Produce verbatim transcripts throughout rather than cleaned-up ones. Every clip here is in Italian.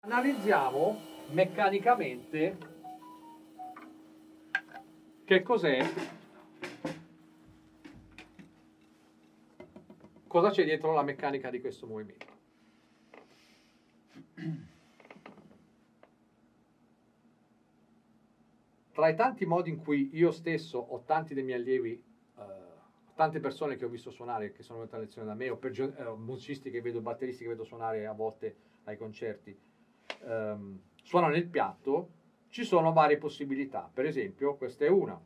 Analizziamo meccanicamente che cos'è, cosa c'è dietro la meccanica di questo movimento. Tra i tanti modi in cui io stesso ho tanti dei miei allievi, eh, tante persone che ho visto suonare, che sono venute a lezione da me, o per, eh, musicisti che vedo, batteristi che vedo suonare a volte ai concerti, ehm, suonano il piatto, ci sono varie possibilità. Per esempio, questa è una.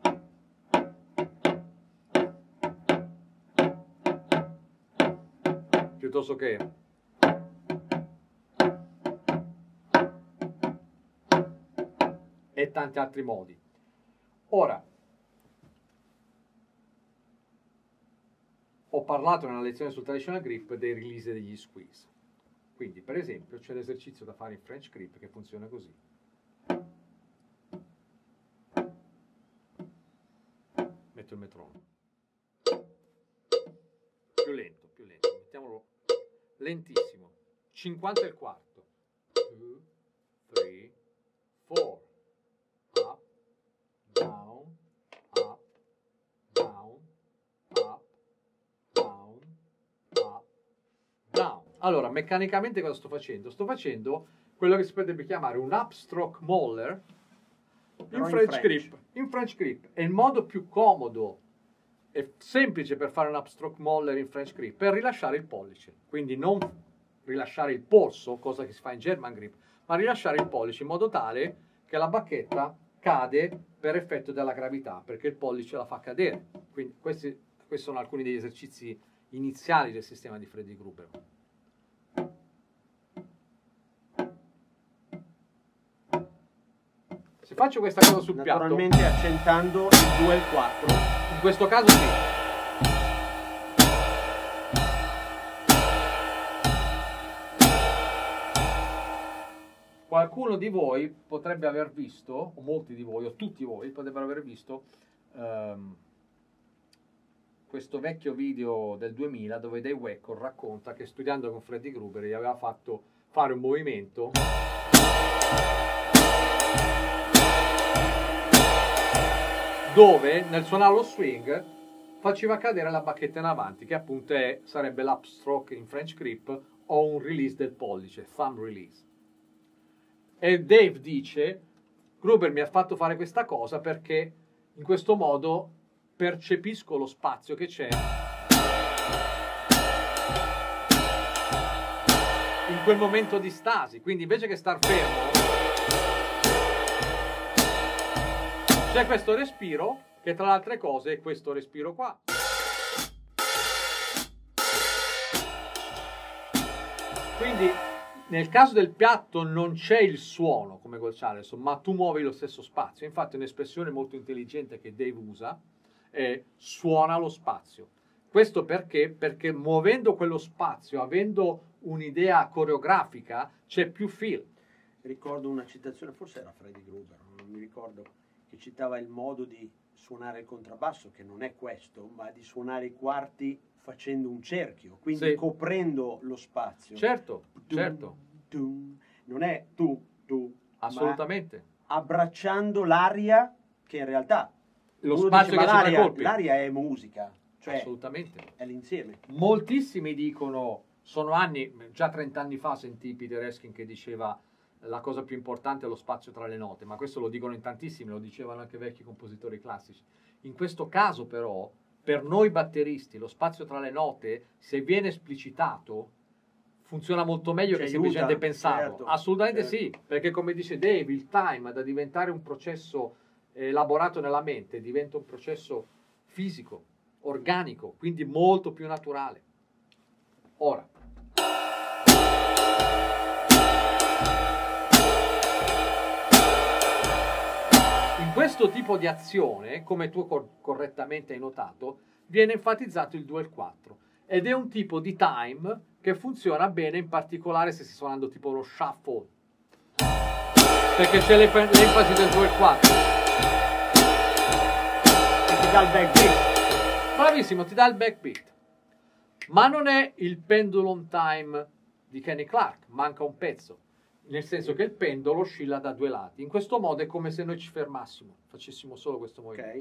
Piuttosto che e tanti altri modi. Ora, ho parlato nella lezione sul traditional grip dei release e degli squeeze. Quindi, per esempio, c'è l'esercizio da fare in French grip che funziona così. Metto il metronomo. Più lento, più lento. Mettiamolo lentissimo. cinquanta e il quarto. due, tre, quattro. Up, down, up, down, up, down, up, down. Allora, meccanicamente cosa sto facendo? Sto facendo quello che si potrebbe chiamare un upstroke moller in French, in French grip. In French grip. È il modo più comodo e semplice per fare un upstroke moller in French grip, per rilasciare il pollice. Quindi non rilasciare il polso, cosa che si fa in German grip, ma rilasciare il pollice in modo tale che la bacchetta cade per effetto della gravità, perché il pollice la fa cadere. Quindi questi, questi sono alcuni degli esercizi iniziali del sistema di Freddy Gruber. Se faccio questa cosa sul piatto, naturalmente accentando il due e il quattro, in questo caso sì. Qualcuno di voi potrebbe aver visto, o molti di voi, o tutti voi, potrebbero aver visto um, questo vecchio video del duemila dove Dave Weckl racconta che studiando con Freddy Gruber gli aveva fatto fare un movimento dove nel suonare lo swing faceva cadere la bacchetta in avanti, che appunto è, sarebbe l'upstroke in French grip o un release del pollice, thumb release. E Dave dice, Gruber mi ha fatto fare questa cosa perché in questo modo percepisco lo spazio che c'è in quel momento di stasi. Quindi invece che star fermo, c'è questo respiro, che tra le altre cose è questo respiro qua. Quindi nel caso del piatto non c'è il suono come col Charleston, ma tu muovi lo stesso spazio. Infatti un'espressione molto intelligente che Dave usa è suona lo spazio. Questo perché? Perché muovendo quello spazio, avendo un'idea coreografica, c'è più feel. Ricordo una citazione, forse era Freddy Gruber, non mi ricordo, che citava il modo di suonare il contrabbasso, che non è questo, ma di suonare i quarti facendo un cerchio, quindi sì, coprendo lo spazio. Certo, Dum, certo. Dum, non è tu, tu, assolutamente, ma abbracciando l'aria, che in realtà lo spazio dice, che c'è tra colpi. L'aria è musica, cioè assolutamente, è l'insieme. Moltissimi dicono, sono anni, già trent'anni fa sentii Peter Erskine che diceva la cosa più importante è lo spazio tra le note, ma questo lo dicono in tantissimi, lo dicevano anche vecchi compositori classici. In questo caso però, per noi batteristi, lo spazio tra le note, se viene esplicitato, funziona molto meglio Ci che aiuta, semplicemente pensarlo. certo, Assolutamente certo. Sì, perché come dice Dave, il time da diventare un processo elaborato nella mente diventa un processo fisico, organico, quindi molto più naturale. Ora, in questo tipo di azione, come tu cor- correttamente hai notato, viene enfatizzato il due e il quattro ed è un tipo di time che funziona bene in particolare se si sta suonando tipo lo shuffle, perché c'è l'enf- l'enfasi del due e il quattro E ti dà il backbeat. Bravissimo, ti dà il backbeat, ma non è il pendulum time di Kenny Clark, manca un pezzo. nel senso che il pendolo oscilla da due lati. In questo modo è come se noi ci fermassimo, facessimo solo questo movimento. Ok.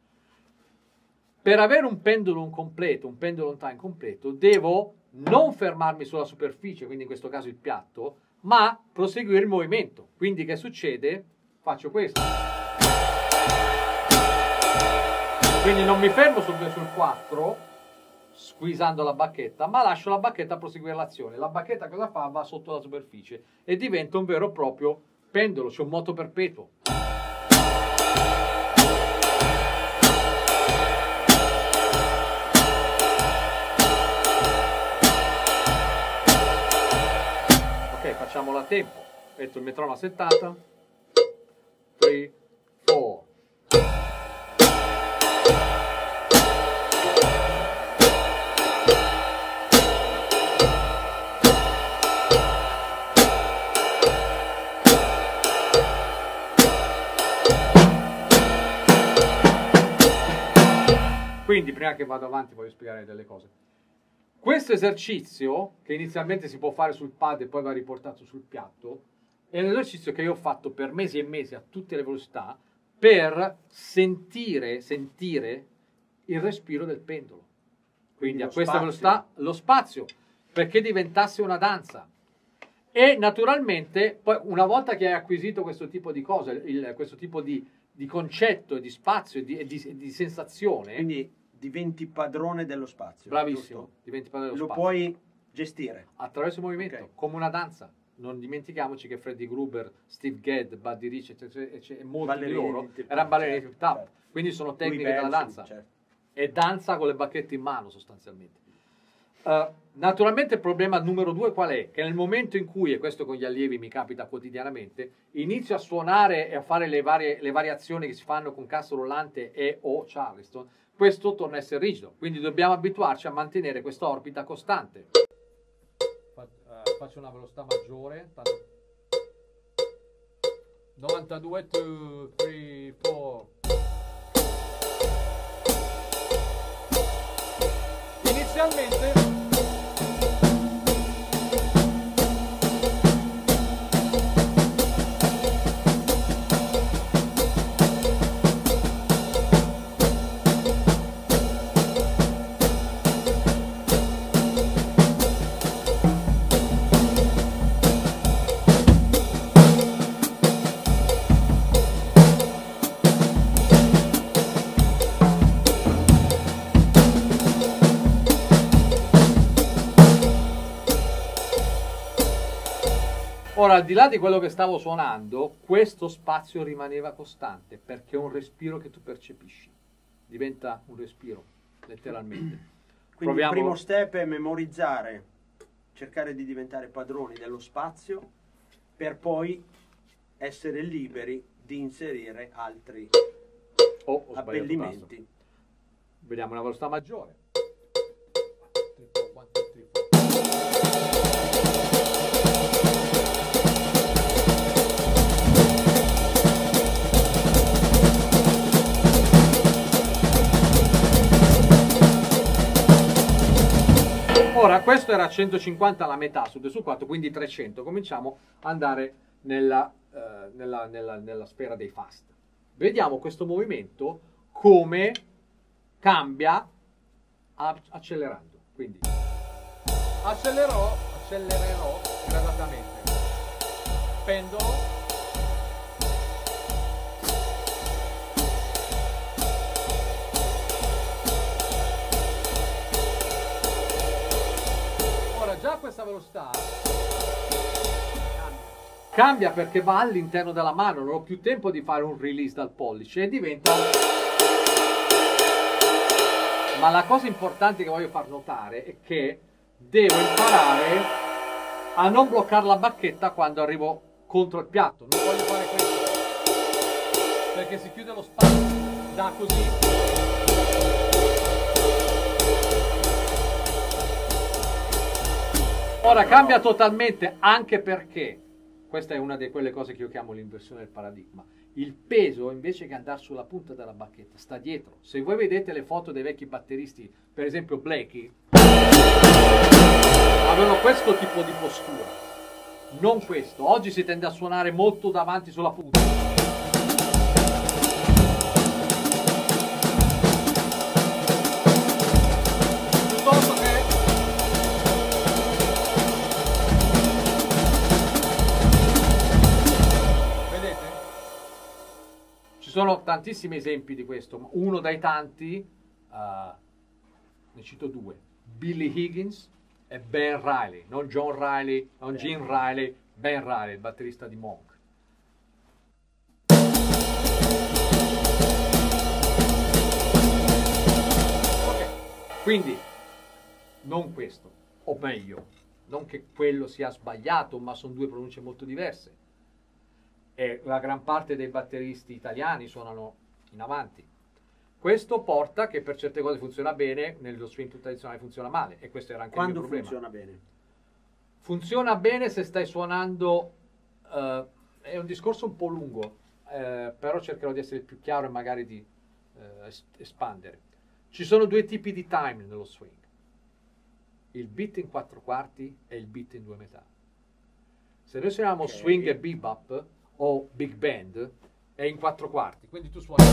Per avere un pendulum completo, un pendulum time completo, devo non fermarmi sulla superficie, quindi in questo caso il piatto, ma proseguire il movimento. Quindi che succede? Faccio questo. Quindi non mi fermo sul due sul quattro, squeezando la bacchetta, ma lascio la bacchetta proseguire l'azione. La bacchetta cosa fa? Va sotto la superficie e diventa un vero e proprio pendolo, cioè un moto perpetuo. Ok, facciamolo a tempo. Metto il metronomo a settanta. tre, quattro. Quindi, prima che vado avanti, voglio spiegare delle cose. Questo esercizio, che inizialmente si può fare sul pad e poi va riportato sul piatto, è un esercizio che io ho fatto per mesi e mesi a tutte le velocità per sentire, sentire il respiro del pendolo. Quindi, Quindi a questa spazio. velocità lo spazio, perché diventasse una danza. E naturalmente, poi una volta che hai acquisito questo tipo di cose, il, questo tipo di, di concetto, di spazio e di, di, di sensazione... Quindi diventi padrone dello spazio. Bravissimo, giusto? diventi padrone dello Lo spazio. puoi gestire. Attraverso il movimento, Okay. come una danza. Non dimentichiamoci che Freddie Gruber, Steve Gadd, Buddy Rich e molti Ballerini di loro di tip-top, erano ballerini di certo, tip-top. certo. Quindi sono Louis tecniche della Bellson, danza. certo. E danza con le bacchette in mano sostanzialmente. Uh, naturalmente il problema numero due qual è? Che nel momento in cui, e questo con gli allievi mi capita quotidianamente, inizio a suonare e a fare le, varie, le variazioni che si fanno con cassa rullante e o Charleston, questo torna a essere rigido. Quindi dobbiamo abituarci a mantenere questa orbita costante. Faccio una velocità maggiore. Tanto... novantadue, due, tre, quattro. Inizialmente Ora, al di là di quello che stavo suonando, questo spazio rimaneva costante, perché è un respiro che tu percepisci. Diventa un respiro, letteralmente. Quindi Proviamo... il primo step è memorizzare, cercare di diventare padroni dello spazio, per poi essere liberi di inserire altri oh, ho abbellimenti. Vediamo una velocità maggiore. Ora, questo era centocinquanta la metà su due su quattro, quindi trecento. Cominciamo ad andare nella, eh, nella, nella, nella sfera dei fast. Vediamo questo movimento come cambia accelerando. Quindi accelerò, accelererò gradatamente. Pendolo. Già questa velocità cambia perché va all'interno della mano, non ho più tempo di fare un release dal pollice e diventa... Ma la cosa importante che voglio far notare è che devo imparare a non bloccare la bacchetta quando arrivo contro il piatto. Non voglio fare questo perché si chiude lo spazio da così. Ora cambia totalmente, anche perché, questa è una di quelle cose che io chiamo l'inversione del paradigma, il peso invece che andare sulla punta della bacchetta sta dietro. Se voi vedete le foto dei vecchi batteristi, per esempio Blakey, avevano questo tipo di postura, non questo. Oggi si tende a suonare molto davanti sulla punta. Piuttosto che vedete? Ci sono tantissimi esempi di questo, ma uno dai tanti, uh, ne cito due, Billy Higgins e Ben Riley, non John Riley, non Gene Riley, Ben Riley, il batterista di Monk. Okay. Quindi, non questo, o meglio, non che quello sia sbagliato, ma sono due pronunce molto diverse. E la gran parte dei batteristi italiani suonano in avanti. Questo porta che per certe cose funziona bene, nello swing tradizionale funziona male, e questo era anche Quando il mio problema. funziona bene? Funziona bene se stai suonando, uh, è un discorso un po' lungo, uh, però cercherò di essere più chiaro e magari di uh, es espandere. Ci sono due tipi di time nello swing, il beat in quattro quarti e il beat in due metà. Se noi suoniamo okay. swing e bebop o big band, è in quattro quarti, quindi tu suoni.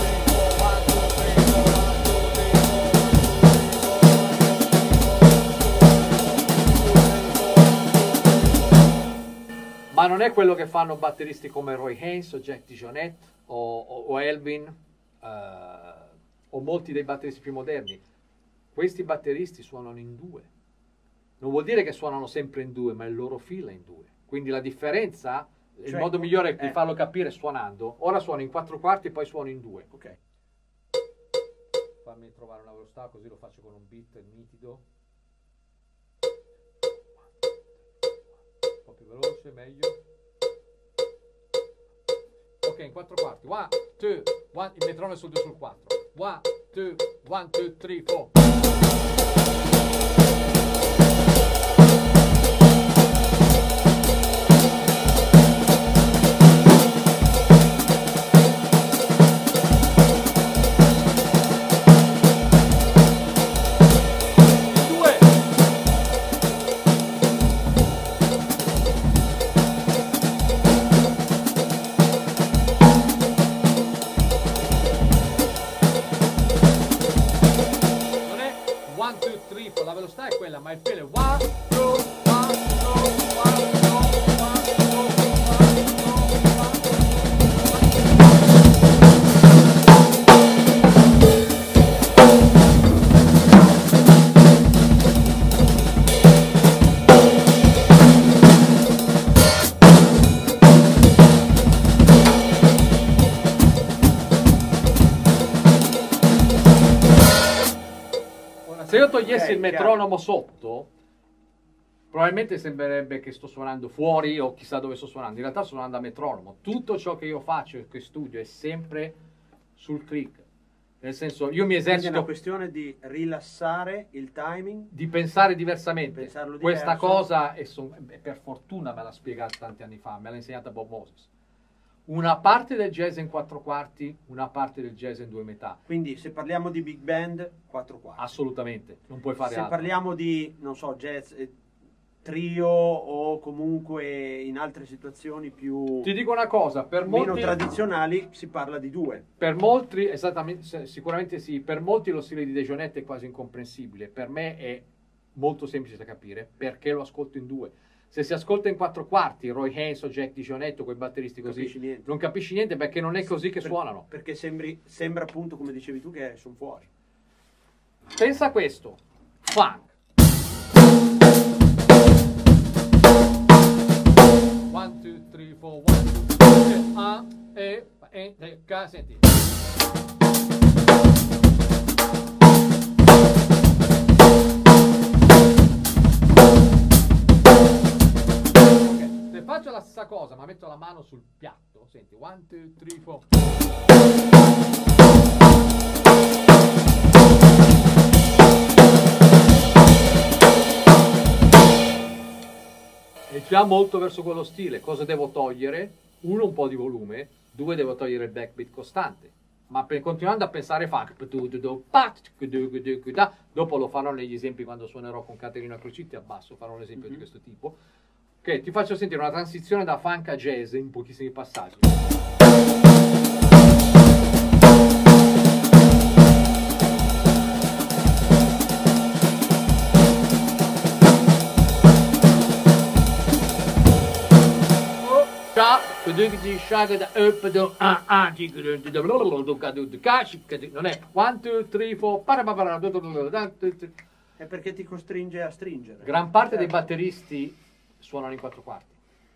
Ma non è quello che fanno batteristi come Roy Haynes o Jack DeJohnette o, o, o Elvin uh, o molti dei batteristi più moderni. Questi batteristi suonano in due. Non vuol dire che suonano sempre in due, ma il loro feel è in due. Quindi la differenza, cioè, il modo migliore eh. di farlo capire è suonando. Ora suono in quattro quarti e poi suono in due. Ok. Fammi trovare una velocità così lo faccio con un beat nitido. Un po' più veloce, meglio. Ok, in quattro quarti. One, two, one, il metronomo è sul due sul quattro. One, two, one, two, three, four. La velocità è quella, ma il feel è one, two, one, two, one, two, one, two, se io togliessi okay, il metronomo chiaro. Sotto, probabilmente sembrerebbe che sto suonando fuori o chissà dove sto suonando. In realtà sto suonando a metronomo. Tutto ciò che io faccio e che studio è sempre sul click. Nel senso, io mi esercito... Quindi è una questione di rilassare il timing? Di pensare diversamente. Pensarlo Questa diverso. cosa, e son, per fortuna me l'ha spiegata tanti anni fa, me l'ha insegnata Bob Moses. Una parte del jazz in quattro quarti, una parte del jazz in due metà. Quindi se parliamo di big band, quattro quarti. Assolutamente, non puoi fare se altro. Se parliamo di, non so, jazz eh, trio o comunque in altre situazioni più... Ti dico una cosa, per meno molti... tradizionali si parla di due. Per molti, esattamente, sicuramente sì, per molti lo stile di DeJohnette è quasi incomprensibile. Per me è molto semplice da capire, perché lo ascolto in due. Se si ascolta in quattro quarti, Roy Haynes o Jack DeJohnette, quei batteristi così, capisci non capisci niente perché non è così che per, suonano. Perché sembri, sembra appunto, come dicevi tu, che sono fuori. Pensa a questo. Funk. One, two, three, four, one, two, three, a, e, e, e, ca, senti. Faccio la stessa cosa, ma metto la mano sul piatto. Senti, one, two, three, four. E già molto verso quello stile. Cosa devo togliere? Uno, un po' di volume. Due, devo togliere il backbeat costante. Ma per, continuando a pensare funk, dopo lo farò negli esempi quando suonerò con Caterina Crocitti a basso, farò un esempio mm-hmm. di questo tipo. Ok, ti faccio sentire una transizione da funk a jazz in pochissimi passaggi. Non è one, two, three, four. È perché ti costringe a stringere. Gran parte dei batteristi suonano in quattro quarti.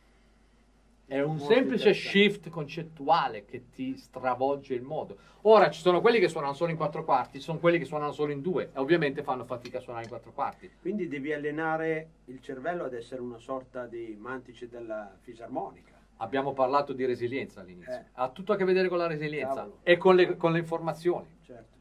È un Molto semplice shift concettuale che ti stravolge il modo. Ora ci sono quelli che suonano solo in quattro quarti, ci sono quelli che suonano solo in due e ovviamente fanno fatica a suonare in quattro quarti. Quindi devi allenare il cervello ad essere una sorta di mantice della fisarmonica. Abbiamo parlato di resilienza all'inizio. Eh. Ha tutto a che vedere con la resilienza. Cavolo. E con le, con le informazioni. Certo.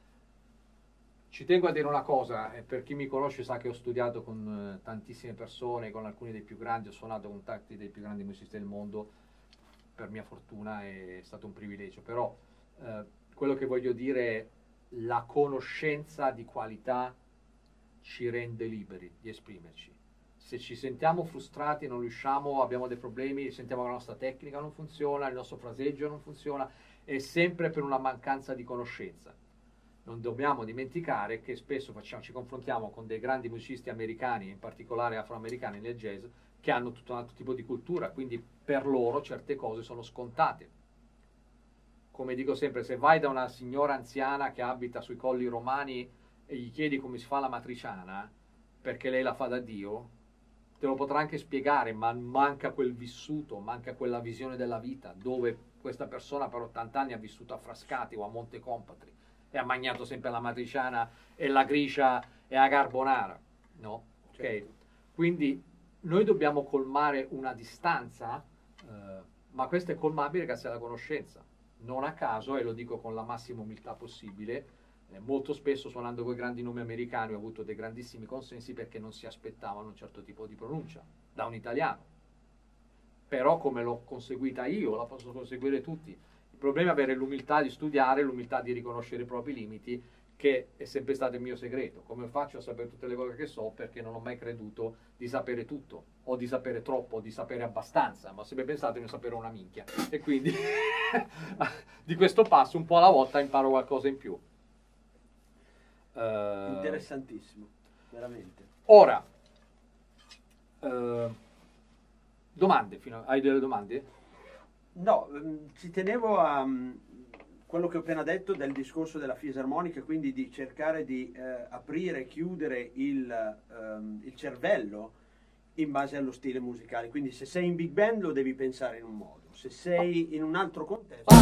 Ci tengo a dire una cosa, eh, per chi mi conosce sa che ho studiato con eh, tantissime persone, con alcuni dei più grandi, ho suonato con tanti dei più grandi musicisti del mondo, per mia fortuna è stato un privilegio, però eh, quello che voglio dire è la conoscenza di qualità ci rende liberi di esprimerci. Se ci sentiamo frustrati, non riusciamo, abbiamo dei problemi, sentiamo che la nostra tecnica non funziona, il nostro fraseggio non funziona, è sempre per una mancanza di conoscenza. Non dobbiamo dimenticare che spesso facciamo, ci confrontiamo con dei grandi musicisti americani, in particolare afroamericani nel jazz, che hanno tutto un altro tipo di cultura, quindi per loro certe cose sono scontate. Come dico sempre, se vai da una signora anziana che abita sui colli romani e gli chiedi come si fa la matriciana, perché lei la fa da Dio, te lo potrà anche spiegare, ma manca quel vissuto, manca quella visione della vita, dove questa persona per ottanta anni ha vissuto a Frascati o a Monte Compatri e ha mangiato sempre la matriciana e la gricia e la carbonara, no? Ok? Certo. Quindi noi dobbiamo colmare una distanza, eh, ma questa è colmabile grazie alla conoscenza. Non a caso, e lo dico con la massima umiltà possibile, eh, molto spesso suonando con i grandi nomi americani ho avuto dei grandissimi consensi perché non si aspettavano un certo tipo di pronuncia da un italiano. Però come l'ho conseguita io, la posso conseguire tutti. Il problema è avere l'umiltà di studiare, l'umiltà di riconoscere i propri limiti, che è sempre stato il mio segreto. Come faccio a sapere tutte le cose che so? Perché non ho mai creduto di sapere tutto, o di sapere troppo, o di sapere abbastanza, ma ho sempre pensato di non sapere una minchia. E quindi di questo passo un po' alla volta imparo qualcosa in più. Uh, Interessantissimo, veramente. Ora, uh, domande, fino a, hai delle domande? No, ci tenevo a um, quello che ho appena detto del discorso della fisarmonica, quindi di cercare di eh, aprire e chiudere il, um, il cervello in base allo stile musicale. Quindi se sei in big band lo devi pensare in un modo, se sei in un altro contesto...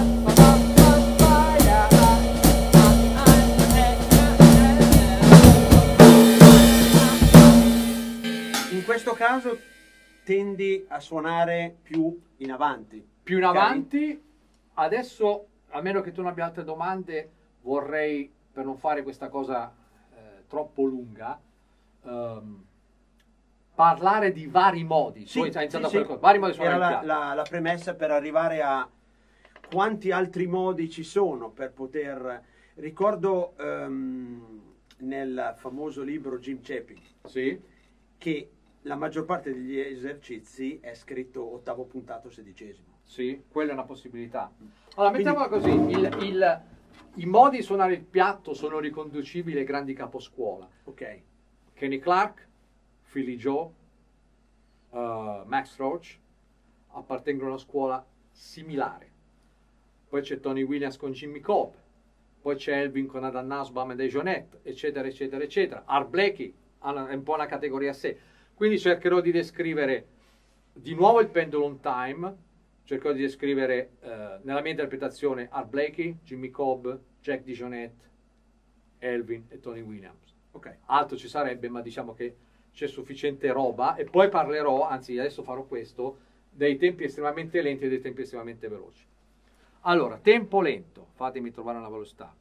In questo caso tendi a suonare più in avanti. Più in avanti, adesso, a meno che tu non abbia altre domande, vorrei, per non fare questa cosa eh, troppo lunga, um, parlare di vari modi. Sì, Poi hai iniziato sì, a sì. fare vari modi di suonare Era il la, piano. la, la premessa per arrivare a quanti altri modi ci sono per poter... Ricordo um, nel famoso libro Jim Chapin, Sì? che la maggior parte degli esercizi è scritto ottavo puntato sedicesimo. Sì, quella è una possibilità. Allora, mettiamola così, il, il, i modi di suonare il piatto sono riconducibili ai grandi caposcuola. Ok. Kenny Clark, Philly Joe, uh, Max Roach appartengono a una scuola similare. Poi c'è Tony Williams con Jimmy Cobb, poi c'è Elvin con Adam Nussbaum e Dejonette, eccetera, eccetera, eccetera. Art Blakey è un po' una categoria a sé. Quindi cercherò di descrivere di nuovo il Pendulum Time, cercherò di descrivere eh, nella mia interpretazione Art Blakey, Jimmy Cobb, Jack DeJohnette, Elvin e Tony Williams. Ok. Altro ci sarebbe, ma diciamo che c'è sufficiente roba, e poi parlerò, anzi adesso farò questo, dei tempi estremamente lenti e dei tempi estremamente veloci. Allora, tempo lento, fatemi trovare una velocità.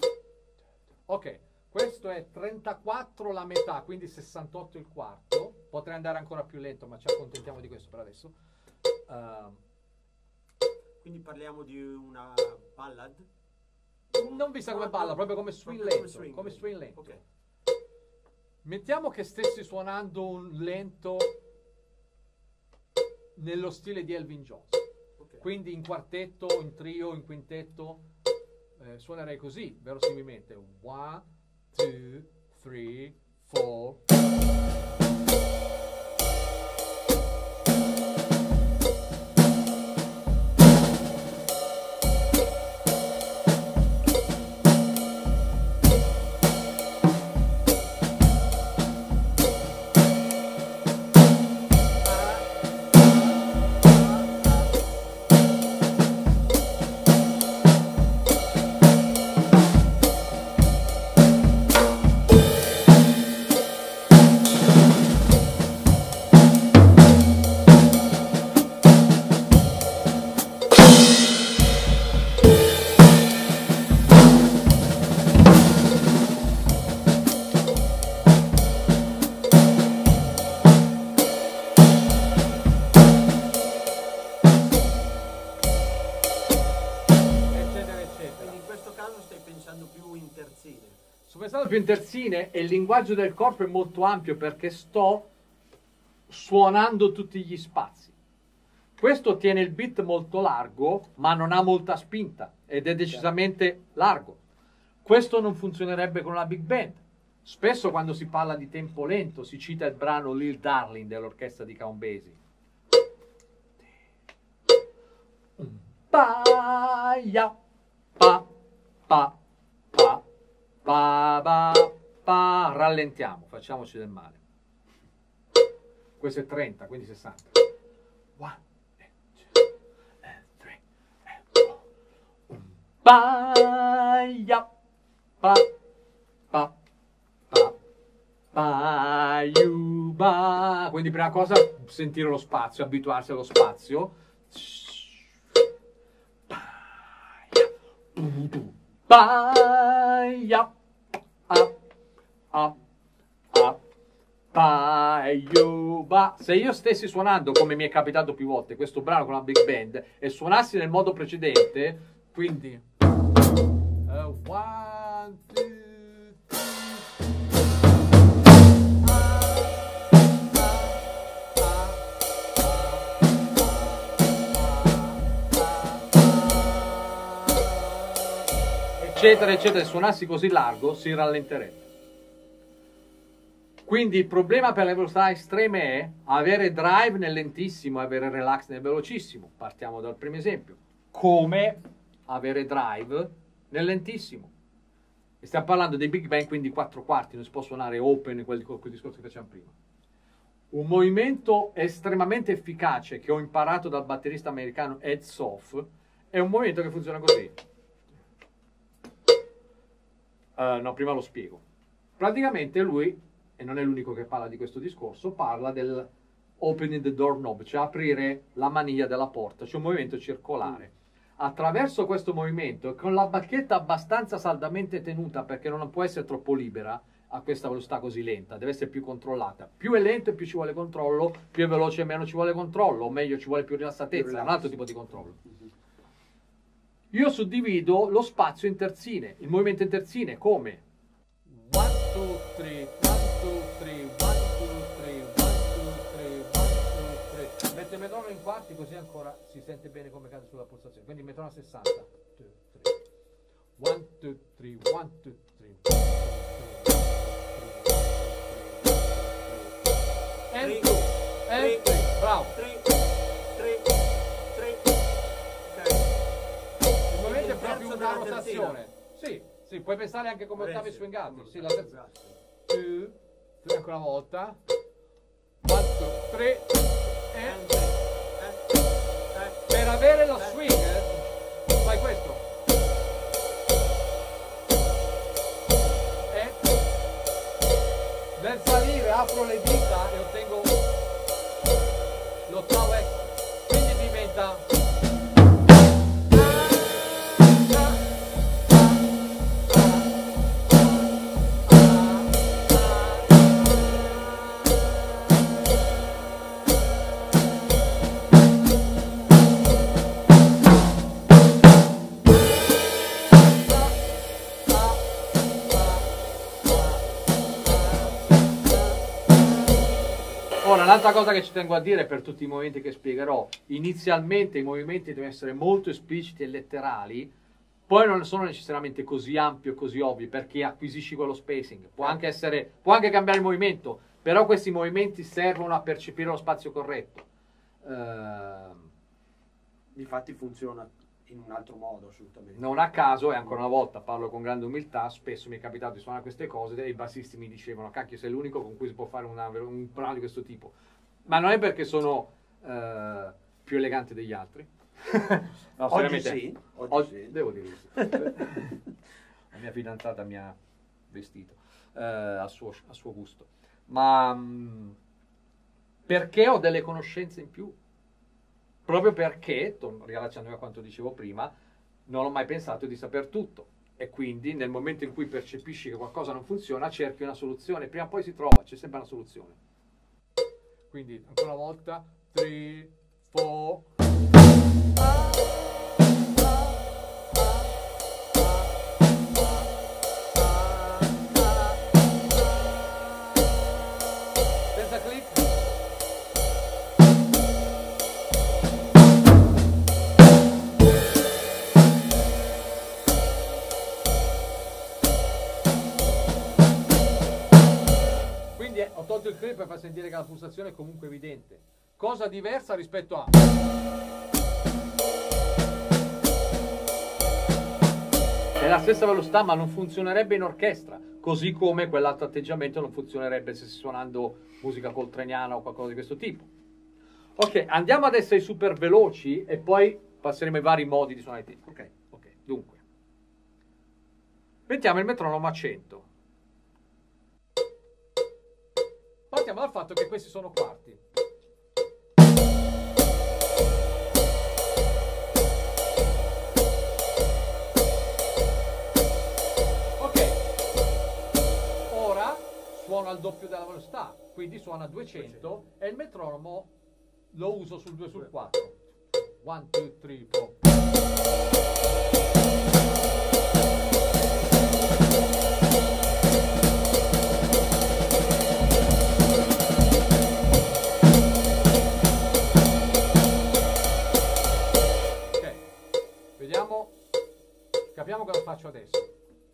Ok, questo è trentaquattro la metà, quindi sessantotto il quarto. Potrei andare ancora più lento, ma ci accontentiamo di questo per adesso. Uh, Quindi parliamo di una ballad? Non vista come balla, proprio come swing Proprio lento. come swing. Come swing lento. Ok. Mettiamo che stessi suonando un lento nello stile di Elvin Jones. Ok. Quindi in quartetto, in trio, in quintetto, eh, suonerei così, verosimilmente. One, two, three, four. Più in terzine e il linguaggio del corpo è molto ampio perché sto suonando tutti gli spazi. Questo tiene il beat molto largo ma non ha molta spinta ed è decisamente largo. Questo non funzionerebbe con la big band. Spesso quando si parla di tempo lento si cita il brano Lil Darling dell'orchestra di Count Basie. Pa ya pa pa pa Pa, pa, pa, rallentiamo, facciamoci del male. Questo è trenta, quindi sessanta. One, two, three, four. Pa, ya, pa, pa, pa, pa, you, ba. Quindi prima cosa sentire lo spazio, abituarsi allo spazio. Pa, ya, a, a, a, pa, you, ba. Se io stessi suonando, come mi è capitato più volte, questo brano con la big band e suonassi nel modo precedente, quindi uh, one, two, eccetera eccetera, suonassi così largo si rallenterebbe. Quindi il problema per le velocità estreme è avere drive nel lentissimo e avere relax nel velocissimo. Partiamo dal primo esempio. Come avere drive nel lentissimo? E stiamo parlando dei big band, quindi quattro quarti, non si può suonare open, quel, quel discorso che facciamo prima. Un movimento estremamente efficace che ho imparato dal batterista americano Ed Soff è un movimento che funziona così. Uh, no, prima lo spiego. Praticamente lui, e non è l'unico che parla di questo discorso, parla del opening the doorknob, cioè aprire la maniglia della porta, cioè un movimento circolare. Attraverso questo movimento, con la bacchetta abbastanza saldamente tenuta, perché non può essere troppo libera a questa velocità così lenta, deve essere più controllata. Più è lento e più ci vuole controllo, più è veloce e meno ci vuole controllo, o meglio ci vuole più rilassatezza, è un altro tipo di controllo. Io suddivido lo spazio in terzine, il movimento in terzine come one, two, three, one, two, three, one, two, three, one, two, three, one, two, three. Metto il metronomo in quarti così ancora si sente bene come cade sulla pulsazione. Quindi metronomo a sessanta. one, two, three, one, two, three, and two, and three. Bravo. È proprio una rotazione. Sì, sì, puoi pensare anche come ottavi swingati. Sì, la terza. Two, three, ancora una volta. One, two, three. And per avere lo swing, fai questo. E nel salire apro le dita e ottengo l'ottavo extra. Quindi diventa Ora, un'altra cosa che ci tengo a dire per tutti i movimenti che spiegherò, inizialmente i movimenti devono essere molto espliciti e letterali, poi non sono necessariamente così ampi o così ovvi perché acquisisci quello spacing, può anche, essere, può anche cambiare il movimento, però questi movimenti servono a percepire lo spazio corretto. Uh, Difatti funziona in un altro modo assolutamente. Non a caso, e ancora una volta parlo con grande umiltà, spesso mi è capitato di suonare queste cose e i bassisti mi dicevano cacchio sei l'unico con cui si può fare una, un brano di questo tipo, ma non è perché sono uh, più elegante degli altri. No, oggi sì, oggi oggi, sì. Devo dire sì. La mia fidanzata mi ha vestito uh, a, suo, a suo gusto, ma mh, perché ho delle conoscenze in più? Proprio perché, riallacciandomi a quanto dicevo prima, non ho mai pensato di saper tutto e quindi nel momento in cui percepisci che qualcosa non funziona cerchi una soluzione, prima o poi si trova, c'è sempre una soluzione. Quindi ancora una volta tre, quattro. Senza click. Ho tolto il clip per far sentire che la pulsazione è comunque evidente, cosa diversa rispetto a è la stessa velocità ma non funzionerebbe in orchestra, così come quell'altro atteggiamento non funzionerebbe se suonando musica coltraniana o qualcosa di questo tipo. Ok, andiamo ad essere super veloci e poi passeremo ai vari modi di suonare il tempo. Ok, ok, dunque mettiamo il metronomo a cento. Partiamo dal fatto che questi sono quarti. Ok, ora suono al doppio della velocità, quindi suona a duecento e il metronomo lo uso sul due sul quattro. uno, due, tre, quattro. Capiamo cosa faccio adesso.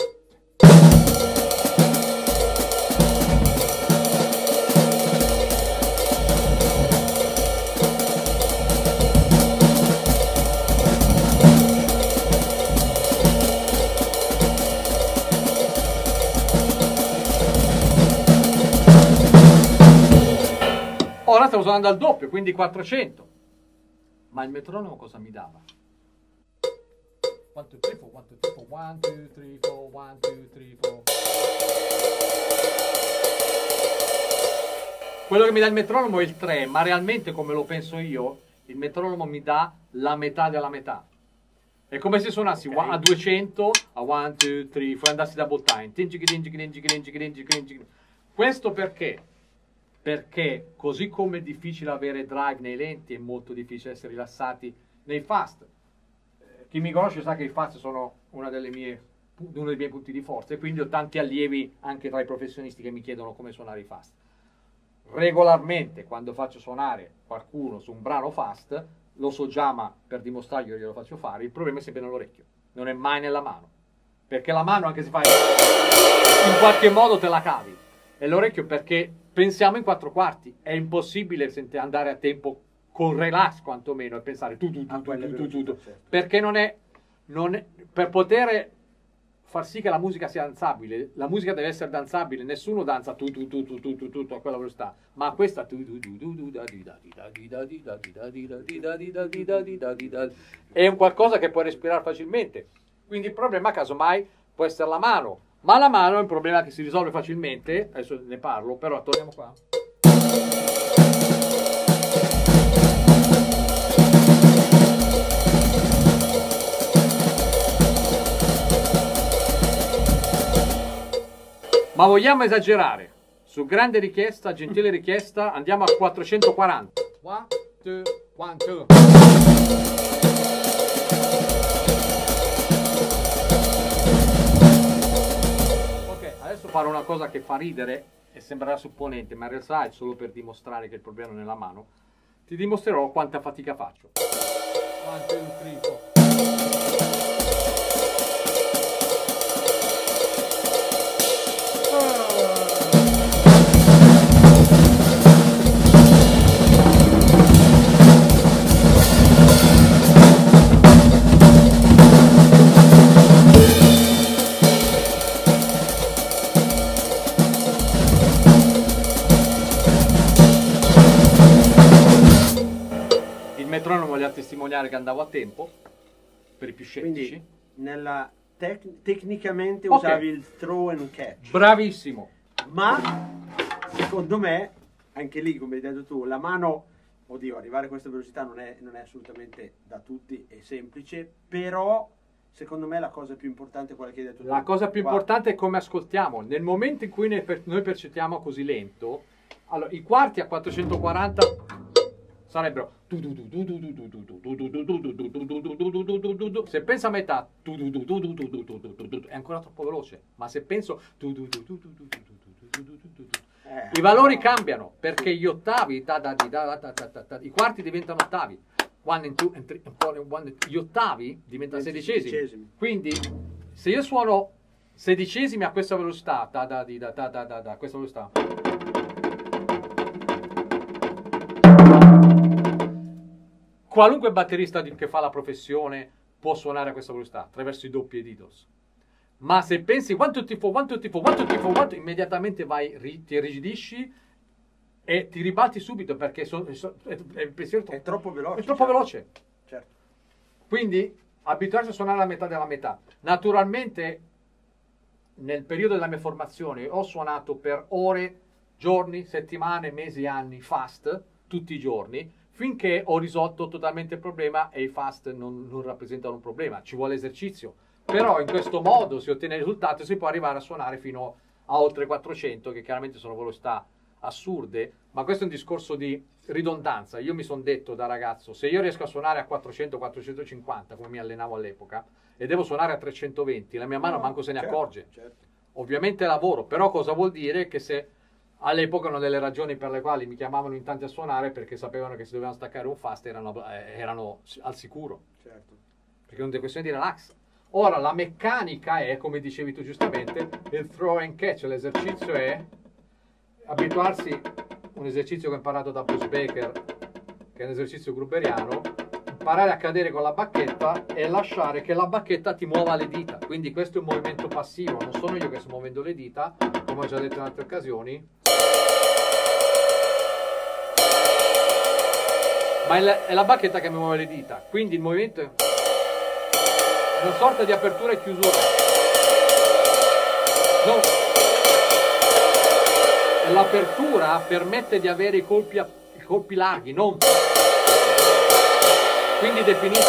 Ora stavo suonando al doppio, quindi quattrocento. Ma il metronomo cosa mi dava? uno, due, tre, quattro, uno, due, tre, quattro, uno, due, tre, quattro, uno, due, tre, quattro. Quello che mi dà il metronomo è il tre, ma realmente come lo penso io, il metronomo mi dà la metà della metà. È come se suonassi okay. a duecento, a uno, due, tre, poi andassi double time. Questo perché? Perché così come è difficile avere drive nei lenti, è molto difficile essere rilassati nei fast. Chi mi conosce sa che i fast sono una delle mie, uno dei miei punti di forza e quindi ho tanti allievi anche tra i professionisti che mi chiedono come suonare i fast. Regolarmente quando faccio suonare qualcuno su un brano fast, lo so già ma per dimostrargli glielo faccio fare, il problema è sempre nell'orecchio, non è mai nella mano. Perché la mano anche se fai in qualche modo te la cavi. E l'orecchio perché pensiamo in quattro quarti, è impossibile andare a tempo con relax quantomeno e pensare tu tu tu tu tu tu tu, tu. Certo. Perché non è, non è per poter far sì che la musica sia danzabile, la musica deve essere danzabile, nessuno danza tu tu tu tu tu tu tu a quella velocità, ma questa tu tu tu tu tu da di da di da di da di da di da di da di da di da di da di da di da è un qualcosa che puoi respirare facilmente. Quindi il problema casomai può essere la mano, ma la mano è un problema che si risolve facilmente, adesso ne parlo, però torniamo qua. Ma vogliamo esagerare? Su grande richiesta, gentile richiesta, andiamo a quattrocentoquaranta. uno, due, uno, due. Ok, adesso farò una cosa che fa ridere e sembrerà supponente, ma in realtà è solo per dimostrare che il problema non è la mano, ti dimostrerò quanta fatica faccio. Quanto è un tripo. Non voglio testimoniare che andavo a tempo per i più scettici. Quindi nella tec tecnicamente Okay. usavi il throw and catch. Bravissimo. Ma secondo me, anche lì, come hai detto tu, la mano, oddio, arrivare a questa velocità non è, non è assolutamente da tutti, è semplice, però secondo me la cosa più importante è quella che hai detto tu. La cosa più Qua. importante è come ascoltiamo. Nel momento in cui ne per- noi percettiamo così lento, allora i quarti a quattrocentoquaranta sarebbero, se penso a metà è ancora troppo veloce, ma se penso Eh, i valori cambiano perché gli ottavi da, da, di, da, da, da, da, da, i quarti diventano ottavi, one and two and three and four and one and two. Gli ottavi diventano sedicesimi. sedicesimi. Quindi se io suono sedicesimi a questa velocità, da, da, di, da, da, da, da, da questa velocità, qualunque batterista di- che fa la professione può suonare a questa velocità attraverso i doppi editos. Ma se pensi one two three four one two three four one two three four one, immediatamente vai, ri- ti irrigidisci e ti ribatti subito perché so- so- è, è il pensiero È troppo veloce. è troppo certo. veloce. Certo. Quindi abituarsi a suonare la metà della metà. Naturalmente nel periodo della mia formazione ho suonato per ore, giorni, settimane, mesi, anni fast, tutti i giorni, finché ho risolto totalmente il problema e i fast non, non rappresentano un problema, ci vuole esercizio. Però in questo modo si ottiene il risultato e si può arrivare a suonare fino a oltre quattrocento, che chiaramente sono velocità assurde, ma questo è un discorso di ridondanza. Io mi sono detto da ragazzo, se io riesco a suonare a quattrocento quattrocentocinquanta come mi allenavo all'epoca e devo suonare a trecentoventi, la mia mano No, manco se ne certo, accorge. certo. Ovviamente lavoro, però cosa vuol dire? Che se all'epoca una delle ragioni per le quali mi chiamavano in tanti a suonare perché sapevano che se dovevano staccare un fast erano, eh, erano al sicuro, Certo. perché è una questione di relax. Ora la meccanica è, come dicevi tu giustamente, il throw and catch. L'esercizio è abituarsi, un esercizio che ho imparato da Bruce Baker, che è un esercizio gruberiano, imparare a cadere con la bacchetta e lasciare che la bacchetta ti muova le dita. Quindi questo è un movimento passivo, non sono io che sto muovendo le dita, come ho già detto in altre occasioni, ma è la, è la bacchetta che mi muove le dita. Quindi il movimento è una sorta di apertura e chiusura. No. E l'apertura permette di avere i colpi, a, i colpi larghi, non quindi definiti.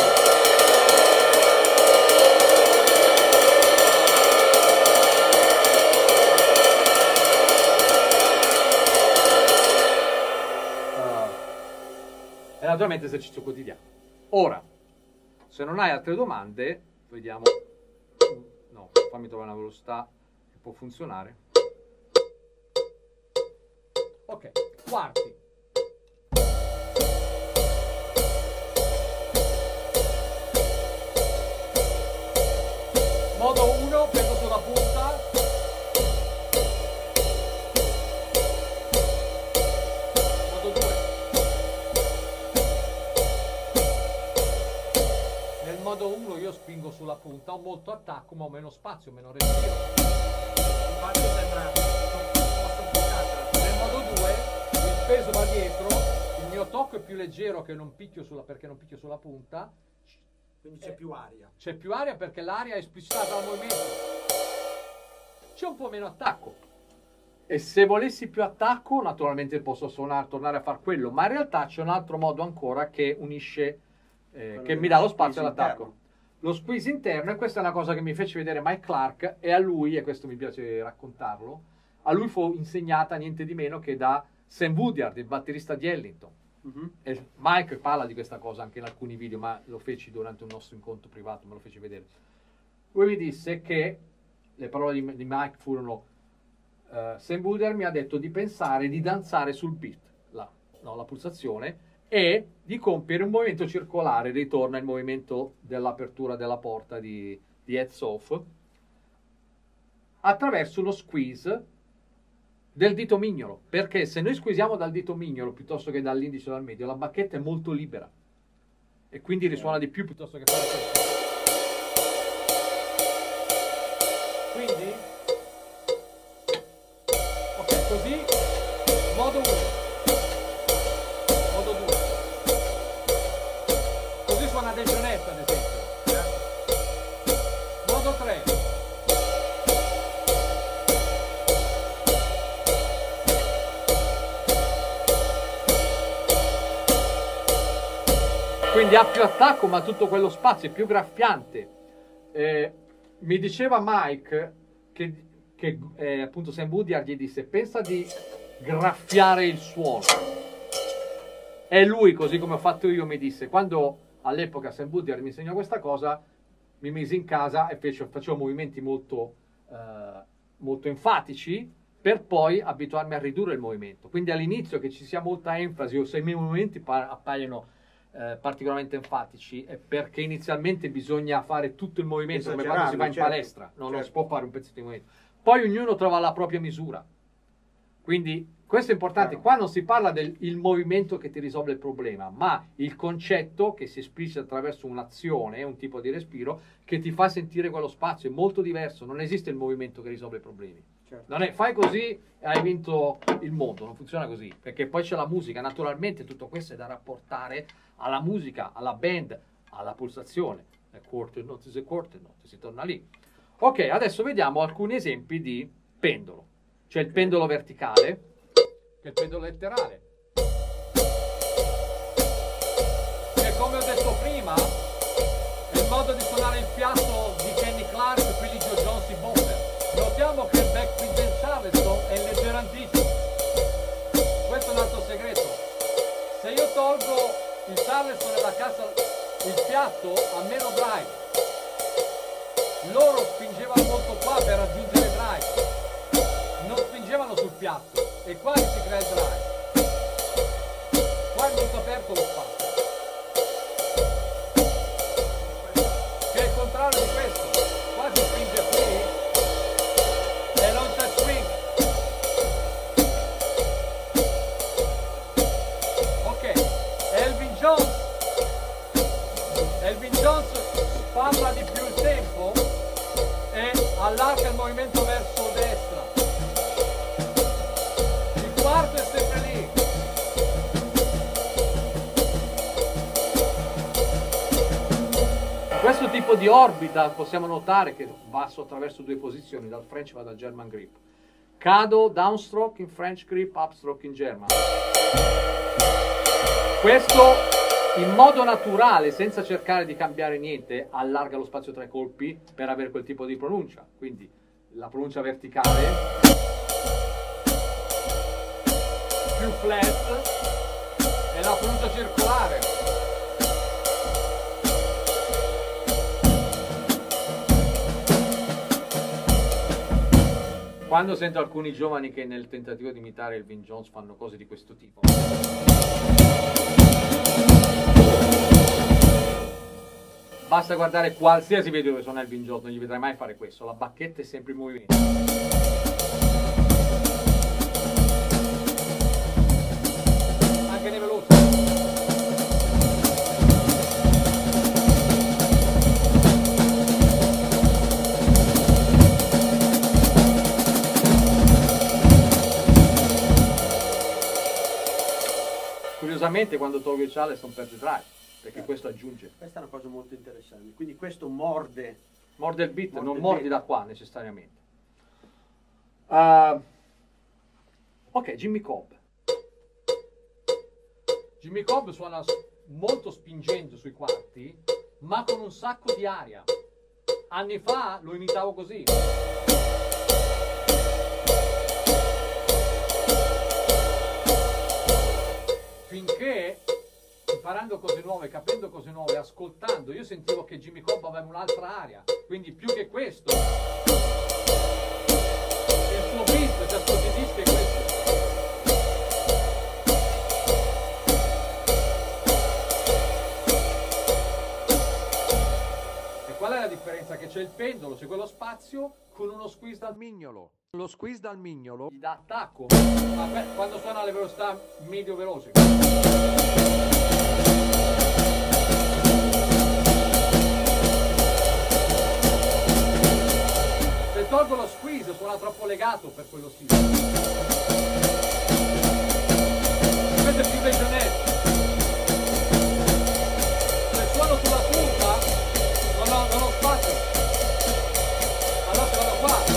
Uh, e naturalmente esercizio quotidiano. Ora, se non hai altre domande, vediamo. No, fammi trovare una velocità che può funzionare. Ok, quarti. Modo uno, prendo sulla punta. Modo due. Nel modo uno io spingo sulla punta, ho molto attacco, ma ho meno spazio, meno respiro. Infatti sembra un po' soffocata. Nel modo due il peso va dietro, il mio tocco è più leggero che non picchio sulla, perché non picchio sulla punta. Quindi c'è Eh, più aria. C'è più aria perché l'aria è esplicitata dal movimento. C'è un po' meno attacco. E se volessi più attacco, naturalmente posso suonare, tornare a far quello, ma in realtà c'è un altro modo ancora che unisce, eh, che mi dà lo spazio all'attacco. Interno. Lo squeeze interno, e questa è una cosa che mi fece vedere Mike Clark, e a lui, e questo mi piace raccontarlo, a lui fu insegnata niente di meno che da Sam Woodyard, il batterista di Ellington. Mhm. E Mike parla di questa cosa anche in alcuni video, ma lo feci durante un nostro incontro privato, me lo feci vedere. Lui mi disse che le parole di, di Mike furono uh, Sam Woodard mi ha detto di pensare di danzare sul beat, la, no, la pulsazione, e di compiere un movimento circolare, ritorna il movimento dell'apertura della porta di, di Heads Off, attraverso uno squeeze del dito mignolo, perché se noi squeeziamo dal dito mignolo piuttosto che dall'indice o dal medio, la bacchetta è molto libera e quindi risuona di più piuttosto che fare questo. Quindi, ok, così, modo uno, modo due, così suona del Gionetta, ad esempio, eh? Modo tre. Quindi ha più attacco, ma tutto quello spazio è più graffiante. Eh, mi diceva Mike che, che eh, appunto Sam Woodard gli disse: pensa di graffiare il suono. E lui, così come ho fatto io, mi disse, quando all'epoca Sam Woodard mi insegnò questa cosa, mi misi in casa e fece, facevo movimenti molto, eh, molto enfatici, per poi abituarmi a ridurre il movimento. Quindi all'inizio che ci sia molta enfasi o se i miei movimenti appaiono Eh, particolarmente enfatici, è perché inizialmente bisogna fare tutto il movimento come quando si va in certo, palestra, no? certo. Non si può fare un pezzetto di movimento, poi ognuno trova la propria misura, quindi questo è importante. Chiaro. Qua non si parla del il movimento che ti risolve il problema, ma il concetto che si esplicita attraverso un'azione, un tipo di respiro che ti fa sentire quello spazio. È molto diverso, non esiste il movimento che risolve i problemi. Certo. Non è fai così e hai vinto il mondo, non funziona così, perché poi c'è la musica, naturalmente tutto questo è da rapportare alla musica, alla band, alla pulsazione. A quarter note is a quarter note, si torna lì. Ok, adesso vediamo alcuni esempi di pendolo. C'è il pendolo verticale, che è il pendolo letterale, che come ho detto prima è il modo di suonare il piatto di Kenny Clarke, Philly Joe Jones e Bomber. Notiamo che il backbeat del Charleston è leggero anticipo. Questo è un altro segreto. Se io tolgo il Charleston e la cassa, il piatto a meno drive, loro spingevano molto qua per raggiungere il drive, non spingevano sul piatto e qua si crea il drive. Qua è molto aperto lo spazio, che è il contrario di questo. Qua si spinge qui e non c'è swing. Ok, Elvin Jones Elvin Jones parla di più il tempo e allarga il movimento verso destra. Il quarto è sempre lì. Questo tipo di orbita possiamo notare che va attraverso due posizioni, dal French va dal German grip. Cado downstroke in French grip, upstroke in German. Questo in modo naturale, senza cercare di cambiare niente, allarga lo spazio tra i colpi per avere quel tipo di pronuncia. Quindi la pronuncia verticale, più flat, e la pronuncia circolare. Quando sento alcuni giovani che nel tentativo di imitare Elvin Jones fanno cose di questo tipo, basta guardare qualsiasi video dove suona Elvin Jones, non gli vedrai mai fare questo. La bacchetta è sempre in movimento. Anche nei veloci. Curiosamente quando tolgo il Charleston perde drive, perché questo aggiunge. Questa è una cosa molto interessante. Quindi questo morde. Morde il beat, morde non il mordi beat. da qua necessariamente. Uh, ok, Jimmy Cobb. Jimmy Cobb suona molto spingendo sui quarti, ma con un sacco di aria. Anni fa lo imitavo così. Finché, imparando cose nuove, capendo cose nuove, ascoltando, io sentivo che Jimmy Cobb aveva un'altra aria, quindi più che questo il suo beat, cioè togliendolo c'è quello spazio con uno squeeze dal mignolo. Lo squeeze dal mignolo gli dà attacco. Ma quando suona alle velocità medio veloce. Se tolgo lo squeeze suona troppo legato per quello stile. Questo è più leggermente. Se suono sulla punta non ho, non ho spazio. Allora se vado qua.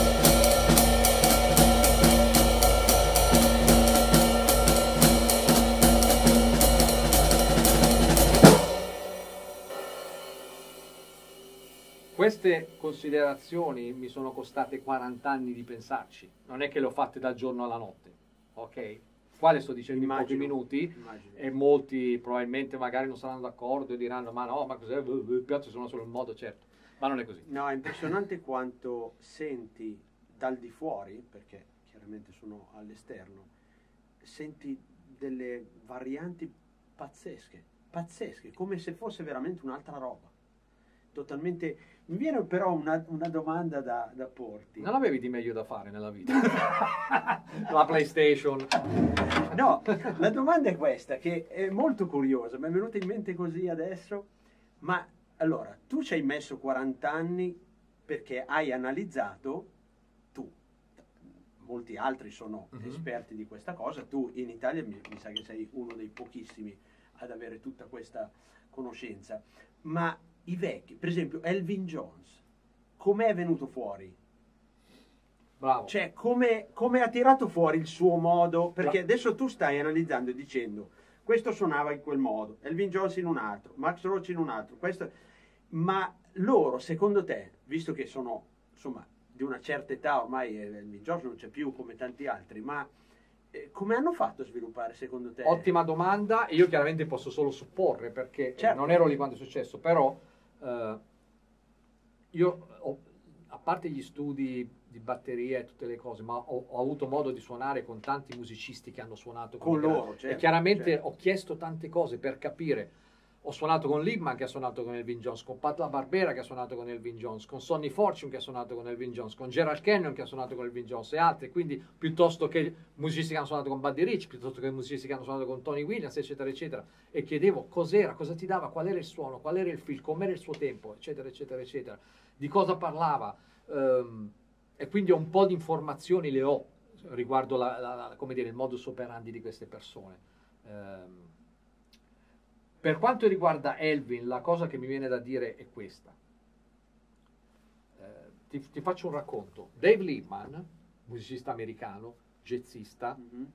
Queste considerazioni mi sono costate quaranta anni di pensarci, non è che le ho fatte dal giorno alla notte, ok? Quale sto dicendo immagino, in pochi minuti immagino. E molti probabilmente magari non saranno d'accordo e diranno ma no, ma cos'è, il piatto sono solo il modo, certo, ma non è così. No, è impressionante quanto senti dal di fuori, perché chiaramente sono all'esterno, senti delle varianti pazzesche, pazzesche, come se fosse veramente un'altra roba. Totalmente. Mi viene però una, una domanda da, da porti. Non avevi di meglio da fare nella vita? La PlayStation. No, la domanda è questa, che è molto curiosa, mi è venuta in mente così adesso. Ma allora, tu ci hai messo quaranta anni perché hai analizzato, tu, molti altri sono mm-hmm. esperti di questa cosa, tu in Italia mi, mi sa che sei uno dei pochissimi ad avere tutta questa conoscenza, ma i vecchi, per esempio Elvin Jones, com'è venuto fuori? Bravo. Cioè, come, come ha tirato fuori il suo modo? Perché Bra- adesso tu stai analizzando e dicendo, questo suonava in quel modo, Elvin Jones in un altro, Max Roach in un altro, questo... ma loro, secondo te, visto che sono, insomma, di una certa età, ormai Elvin Jones non c'è più come tanti altri, ma eh, come hanno fatto a sviluppare, secondo te? Ottima domanda, io chiaramente posso solo supporre, perché certo. non ero lì quando è successo, però... Uh, io ho, a parte gli studi di batteria e tutte le cose, ma ho, ho avuto modo di suonare con tanti musicisti che hanno suonato con, con loro, certo, e chiaramente certo. ho chiesto tante cose per capire. Ho suonato con Liebman che ha suonato con Elvin Jones, con Pat LaBarbera che ha suonato con Elvin Jones, con Sonny Fortune che ha suonato con Elvin Jones, con Gerald Canyon che ha suonato con Elvin Jones e altri, quindi piuttosto che musicisti che hanno suonato con Buddy Rich, piuttosto che musicisti che hanno suonato con Tony Williams, eccetera, eccetera, e chiedevo cos'era, cosa ti dava, qual era il suono, qual era il feel, com'era il suo tempo, eccetera, eccetera, eccetera, di cosa parlava, um, e quindi un po' di informazioni le ho riguardo la, la, la, come dire, il modus operandi di queste persone. Um, Per quanto riguarda Elvin, la cosa che mi viene da dire è questa. Eh, ti, ti faccio un racconto. Dave Liebman, musicista americano, jazzista, mm-hmm.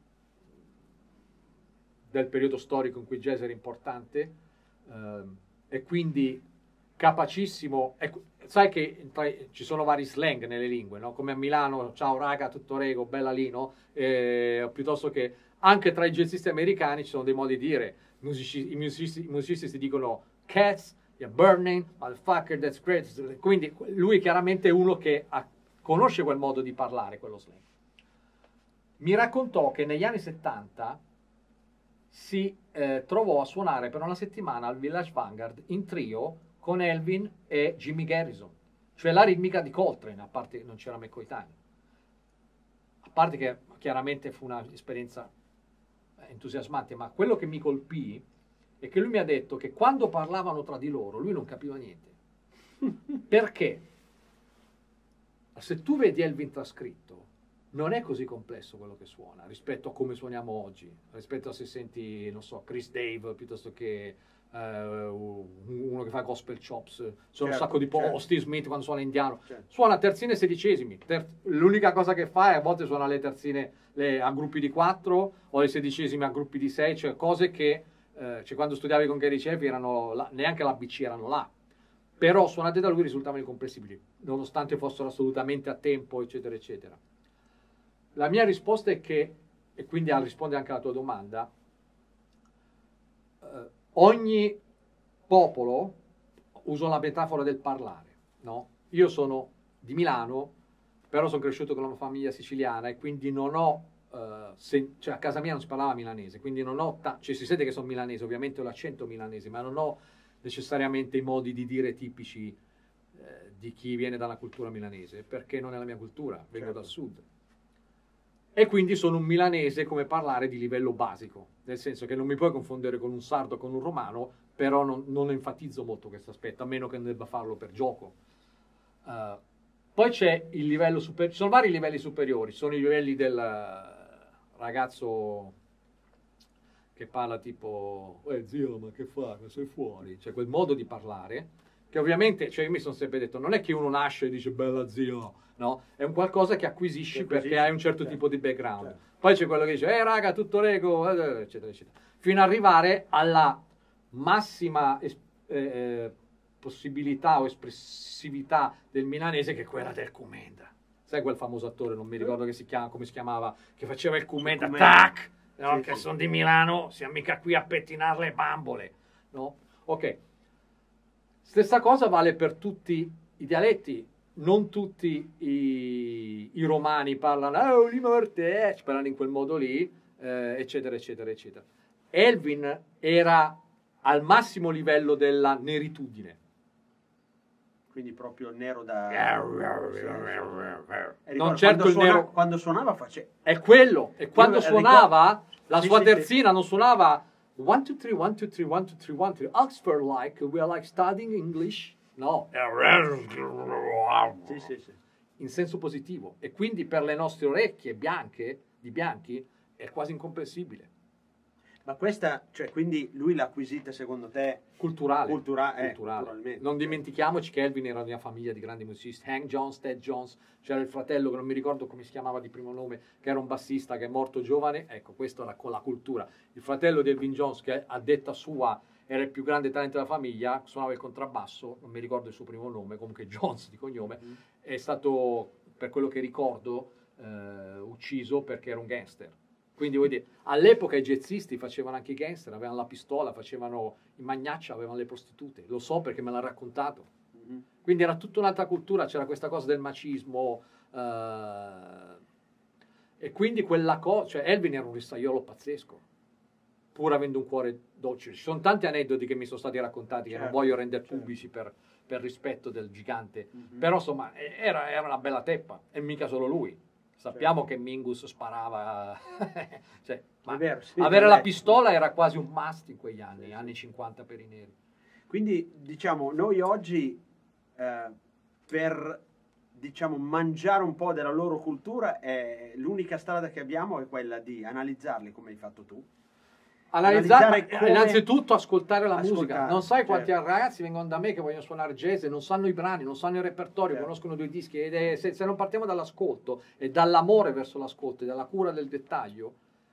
del periodo storico in cui il jazz era importante, eh, e quindi capacissimo. E, sai che tra, ci sono vari slang nelle lingue, no? Come a Milano, ciao raga, tutto rego, bella lì, no? Eh, piuttosto che anche tra i jazzisti americani ci sono dei modi di dire. Musici, i, musicisti, i musicisti si dicono cats, yeah, burning, motherfucker, that's great. Quindi lui chiaramente è uno che ha, conosce quel modo di parlare, quello slang. Mi raccontò che negli anni settanta si eh, trovò a suonare per una settimana al Village Vanguard in trio con Elvin e Jimmy Garrison, cioè la ritmica di Coltrane, a parte che non c'era McCoy Tyner. A parte che chiaramente fu un'esperienza entusiasmante, ma quello che mi colpì è che lui mi ha detto che quando parlavano tra di loro lui non capiva niente. Perché? Se tu vedi Elvin trascritto non è così complesso quello che suona rispetto a come suoniamo oggi, rispetto a se senti, non so, Chris Dave piuttosto che uh, uno che fa gospel chops, sono certo, un sacco di po', certo. Steve Smith quando suona indiano, certo. Suona terzine e sedicesimi, ter- l'unica cosa che fa è a volte suona le terzine le, a gruppi di quattro o le sedicesimi a gruppi di sei, cioè cose che eh, cioè quando studiavi con Gary Chapin erano là, neanche l'A B C erano là, però suonate da lui risultavano incomprensibili nonostante fossero assolutamente a tempo, eccetera eccetera. La mia risposta è che, e quindi a rispondere anche alla tua domanda, eh, ogni popolo, uso la metafora del parlare, no? Io sono di Milano, però sono cresciuto con una famiglia siciliana e quindi non ho, uh, se, cioè a casa mia non si parlava milanese, quindi non ho, ta- cioè si sente che sono milanese, ovviamente ho l'accento milanese, ma non ho necessariamente i modi di dire tipici eh, di chi viene dalla cultura milanese, perché non è la mia cultura, vengo Certo. dal sud. E quindi sono un milanese come parlare di livello basico, nel senso che non mi puoi confondere con un sardo o con un romano, però non, non enfatizzo molto questo aspetto, a meno che non debba farlo per gioco. Uh, poi c'è il livello superiore, ci sono vari livelli superiori, sono i livelli del ragazzo che parla tipo, eh zio, ma che fai, ma sei fuori, cioè quel modo di parlare, che ovviamente, cioè io mi sono sempre detto, non è che uno nasce e dice bella zio, no? È un qualcosa che acquisisci Che perché acquisisci, hai un certo certo. tipo di background. Certo. Poi c'è quello che dice, eh raga, tutto Lego, eccetera, eccetera. Fino ad arrivare alla massima es- eh, possibilità o espressività del milanese, che è quella del Comenda. Sai quel famoso attore, non mi ricordo che si chiama, come si chiamava, che faceva il Comenda, Il Comenda. tac! No, Sì, che sì. sono di Milano, siamo mica qui a pettinare le bambole, no? Ok. Stessa cosa vale per tutti i dialetti. Non tutti i, i romani parlano, oh, li morte, ci parlano in quel modo lì, eh, eccetera, eccetera, eccetera. Elvin era al massimo livello della neritudine. Quindi proprio nero da... E Non ricordo, certo quando, il suona- nero... quando suonava faceva... È quello. E quando Io, eh, suonava, la Sì, sua sì, sì. terzina non suonava one, two, three, one, two, three, one, two, three, one, two, Oxford like, we are like studying English. No. Sì, sì, sì. In senso positivo. E quindi per le nostre orecchie bianche, di bianchi, è quasi incomprensibile. Ma questa, cioè, quindi lui l'ha acquisita secondo te Culturale. cultura- eh, Culturale. culturalmente? Non dimentichiamoci che Elvin era di una famiglia di grandi musicisti. Hank Jones, Ted Jones, c'era il fratello che non mi ricordo come si chiamava di primo nome, che era un bassista che è morto giovane. Ecco, questo era con la cultura. Il fratello di Elvin Jones, che a detta sua era il più grande talento della famiglia, suonava il contrabbasso, non mi ricordo il suo primo nome, comunque Jones di cognome, Mm. è stato, per quello che ricordo, eh, ucciso perché era un gangster. Quindi vuol dire, all'epoca i jazzisti facevano anche i gangster, avevano la pistola, facevano i magnaccia, avevano le prostitute. Lo so perché me l'ha raccontato. Mhm. Quindi era tutta un'altra cultura, c'era questa cosa del macismo. eh, e quindi quella cosa, cioè Elvin era un rissaiolo pazzesco, pur avendo un cuore dolce. Ci sono tanti aneddoti che mi sono stati raccontati, che non Certo, voglio rendere certo. pubblici per, per rispetto del gigante. Mhm. Però insomma, era, era una bella teppa, e mica solo lui. Sappiamo Certo. che Mingus sparava, cioè, ma È vero, sì, avere l'ho la letto. pistola era quasi un must in quegli anni, Sì, sì. anni cinquanta per i neri. Quindi, diciamo, noi oggi eh, per, diciamo, mangiare un po' della loro cultura, è, l'unica strada che abbiamo è quella di analizzarli come hai fatto tu. Analizzare, Analizzare ma come- innanzitutto ascoltare la Ascoltare, musica. Non sai quanti certo. ragazzi vengono da me che vogliono suonare jazz e non sanno i brani, non sanno il repertorio, Certo. conoscono due dischi. Ed è, se, se non partiamo dall'ascolto e dall'amore verso l'ascolto e dalla cura del dettaglio,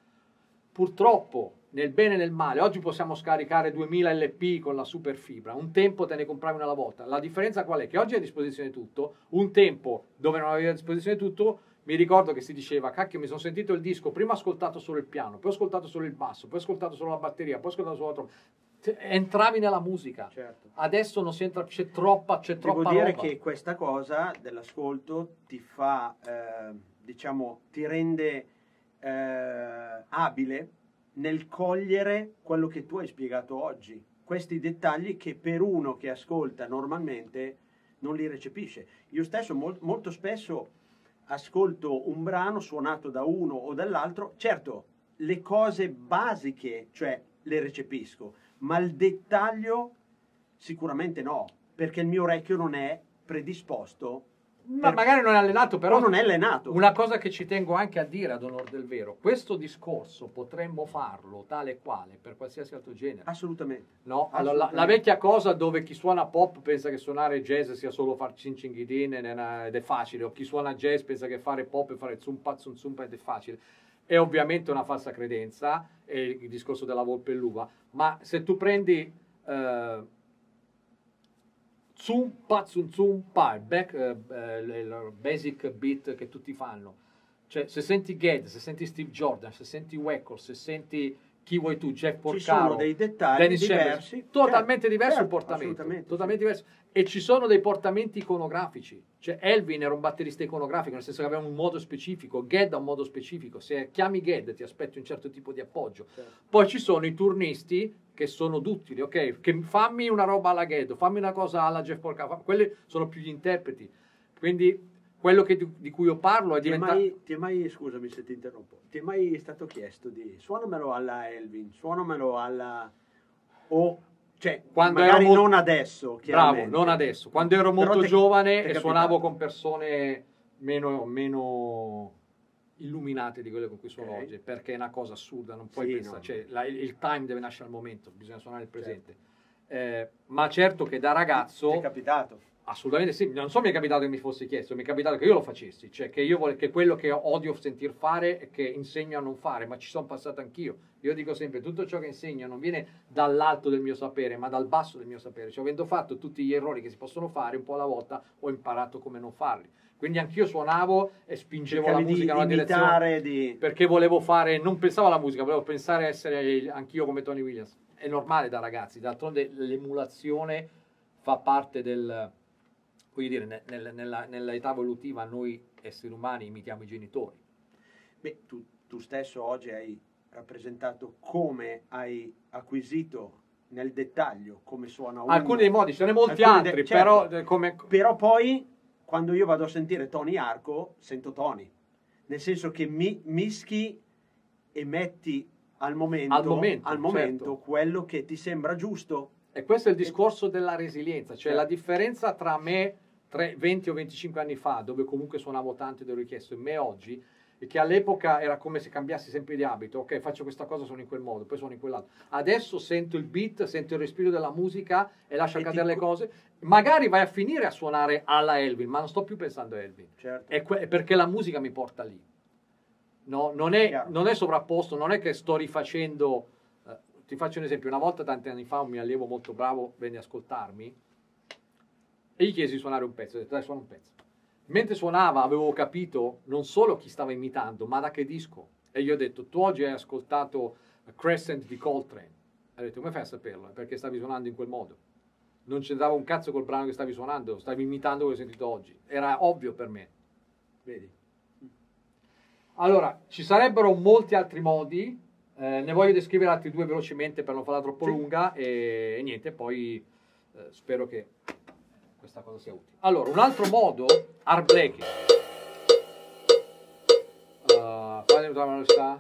purtroppo, nel bene e nel male, oggi possiamo scaricare duemila L P con la super fibra, un tempo te ne compravi una alla volta. La differenza qual è? Che oggi è a disposizione tutto, un tempo dove non avevi a disposizione tutto, mi ricordo che si diceva, cacchio, mi sono sentito il disco, prima ho ascoltato solo il piano, poi ho ascoltato solo il basso, poi ho ascoltato solo la batteria, poi ho ascoltato solo la tromba. Te- Entravi nella musica. Certo. Adesso non si entra, c'è troppa, c'è Devo troppa dire roba. che questa cosa dell'ascolto ti fa, eh, diciamo, ti rende eh, abile nel cogliere quello che tu hai spiegato oggi. Questi dettagli che per uno che ascolta normalmente non li recepisce. Io stesso mol- molto spesso ascolto un brano suonato da uno o dall'altro, certo, le cose basiche, cioè le recepisco, ma il dettaglio sicuramente no, perché il mio orecchio non è predisposto. Ma per- magari non è allenato, però non è allenato. Una cosa che ci tengo anche a dire ad onor del vero, questo discorso potremmo farlo tale e quale per qualsiasi altro genere. Assolutamente. No? Allora, la, Assolutamente. la vecchia cosa dove chi suona pop pensa che suonare jazz sia solo far cin cin ghidin ed è facile, o chi suona jazz pensa che fare pop e fare zumpa zum zumpa ed è facile. È ovviamente una falsa credenza, è il discorso della volpe e l'uva, ma se tu prendi eh, zumpa zum zumpa, il, back, eh, eh, il basic beat che tutti fanno, cioè se senti Geddes, se senti Steve Jordan, se senti Weckl, se senti chi vuoi tu, Jeff Porcaro, ci sono dei dettagli Dennis diversi, Chambers, totalmente certo, diverso il certo, portamento, assolutamente, totalmente sì. diverso. E ci sono dei portamenti iconografici, cioè Elvin era un batterista iconografico, nel senso che aveva un modo specifico, Ged ha un modo specifico, se chiami Ged ti aspetti un certo tipo di appoggio. Certo. Poi ci sono i turnisti che sono duttili, ok? Che fammi una roba alla Ged, fammi una cosa alla Jeff Porcaro, quelli sono più gli interpreti. Quindi quello che, di cui io parlo è Ti è, diventato... mai, ti è mai, scusami se ti interrompo, ti è mai stato chiesto di suonamelo alla Elvin, suonamelo alla... o... Cioè, Quando magari ero mo- non adesso, chiaramente. Bravo, non adesso. Quando ero Però molto te- giovane te è e suonavo capitato. con persone meno, meno illuminate di quelle con cui suono Ok. oggi, perché è una cosa assurda, non puoi Sì, pensare, no. cioè, la- il il time deve nascere al momento, bisogna suonare il presente. Eh, ma certo che da ragazzo... Ti è capitato? Assolutamente sì, non so mi è capitato che mi fosse chiesto, mi è capitato che io lo facessi, cioè che io vole- che quello che odio sentir fare e che insegno a non fare, ma ci sono passato anch'io. Io dico sempre, tutto ciò che insegno non viene dall'alto del mio sapere, ma dal basso del mio sapere. Cioè, avendo fatto tutti gli errori che si possono fare, un po' alla volta ho imparato come non farli. Quindi anch'io suonavo e spingevo Cercavi la musica di in una direzione, imitare, di... perché volevo fare, non pensavo alla musica, volevo pensare a essere anch'io come Tony Williams. È normale da ragazzi, d'altronde l'emulazione fa parte del... Voglio dire, nel- nel- nella, nell'età evolutiva noi esseri umani imitiamo i genitori. Beh, tu, tu stesso oggi hai rappresentato come hai acquisito nel dettaglio come suona uno. Alcuni dei modi, ce ne molti Alcuni de- altri, certo. però eh, come... Però poi, quando io vado a sentire Tony Arco, sento Tony. Nel senso che mi mischi e metti al momento, Al momento, al momento certo. quello che ti sembra giusto. E questo è il discorso della resilienza, cioè Certo. la differenza tra me tre- venti o venticinque anni fa, dove comunque suonavo tanto ed ero richiesto, e me oggi, è che all'epoca era come se cambiassi sempre di abito. Ok, faccio questa cosa, suono in quel modo, poi suono in quell'altro. Adesso sento il beat, sento il respiro della musica e lascio E cadere ti- le cose. Magari vai a finire a suonare alla Elvin, ma non sto più pensando a Elvin. Certo. È, que- è perché la musica mi porta lì. No, non, è, Chiaro. non è sovrapposto, non è che sto rifacendo. eh, ti faccio un esempio: una volta, tanti anni fa, un mio allievo molto bravo venne a ascoltarmi e gli chiesi di suonare un pezzo. Ho detto, dai, suona un pezzo. Mentre suonava avevo capito non solo chi stava imitando, ma da che disco. E gli ho detto, tu oggi hai ascoltato Crescent di Coltrane. E ho detto, come fai a saperlo? Perché stavi suonando in quel modo. Non c'entrava un cazzo col brano che stavi suonando, stavi imitando quello che hai sentito oggi. Era ovvio per me. Vedi? Allora, ci sarebbero molti altri modi, eh, ne voglio descrivere altri due velocemente per non farla troppo Sì. lunga e, e niente, poi eh, spero che questa cosa sia utile. Allora, un altro modo, hard breaking. Uh, fai la velocità.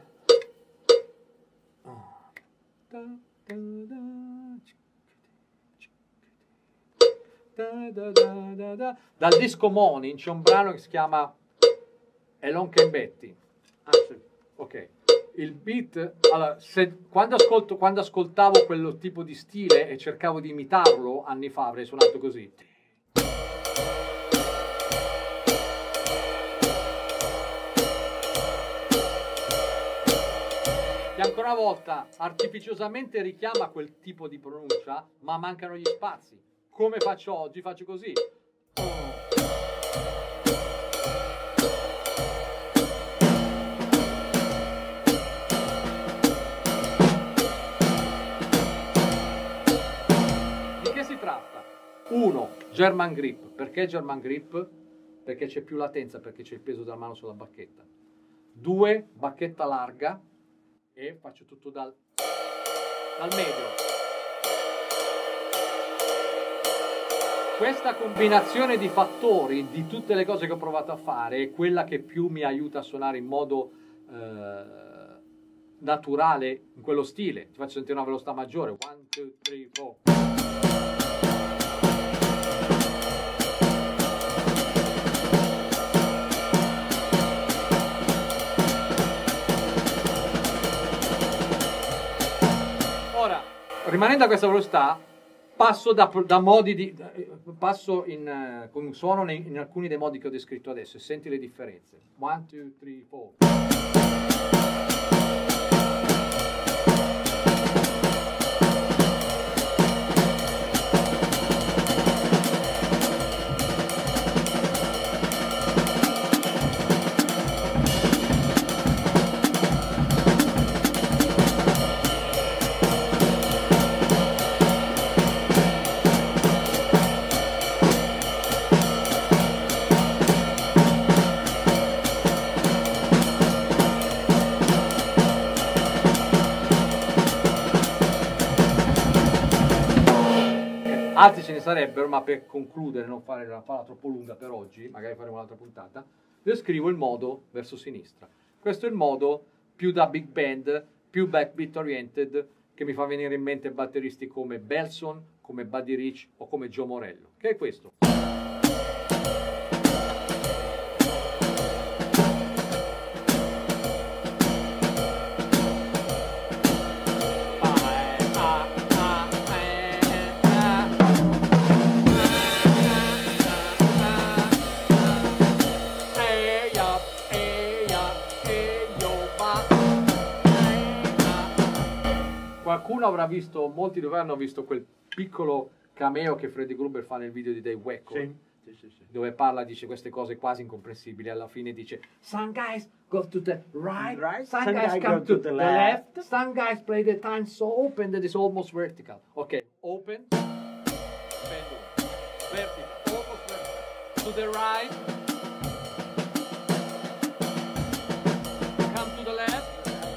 Dal disco Morning c'è un brano che si chiama Elon Ken Betty. Ah, sì. Ok, il beat, allora, se, quando, ascolto, quando ascoltavo quello tipo di stile e cercavo di imitarlo anni fa avrei suonato così. Che ancora una volta artificiosamente richiama quel tipo di pronuncia, ma mancano gli spazi. Come faccio oggi? Faccio così. Di che si tratta? Uno, German grip. Perché German grip? Perché c'è più latenza, perché c'è il peso della mano sulla bacchetta. Due, bacchetta larga e faccio tutto dal, dal medio. Questa combinazione di fattori, di tutte le cose che ho provato a fare, è quella che più mi aiuta a suonare in modo eh, naturale in quello stile. Ti faccio sentire una velocità maggiore. One, two, three, four. Ora, rimanendo a questa velocità, passo da, da modi di passo in uh, con un suono nei, in alcuni dei modi che ho descritto adesso e senti le differenze. One, two, three, four. altri ce ne sarebbero, ma per concludere, non fare, farla troppo lunga per oggi, magari faremo un'altra puntata, descrivo il modo verso sinistra. Questo è il modo più da big band, più backbeat oriented, che mi fa venire in mente batteristi come Belson, come Buddy Rich o come Joe Morello, che è questo. Qualcuno avrà visto, molti di voi hanno visto quel piccolo cameo che Freddy Gruber fa nel video di Dave Weckl, Sì, sì, sì, sì. dove parla, dice queste cose quasi incomprensibili, alla fine dice some guys go to the right, Right, some, some guys guys come go to, to the the left. left, some guys play the time so open that it's almost vertical. Ok, open, pendulum, vertical, almost vertical, to the right, come to the left,